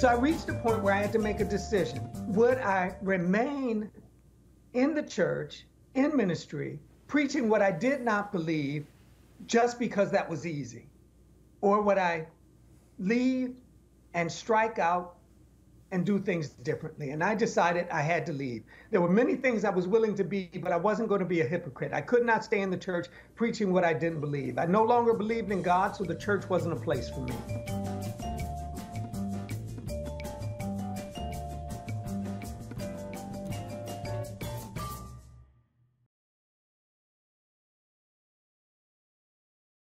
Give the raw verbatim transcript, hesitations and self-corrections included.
So I reached a point where I had to make a decision. Would I remain in the church, in ministry, preaching what I did not believe just because that was easy? Or would I leave and strike out and do things differently? And I decided I had to leave. There were many things I was willing to be, but I wasn't going to be a hypocrite. I could not stay in the church preaching what I didn't believe. I no longer believed in God, so the church wasn't a place for me.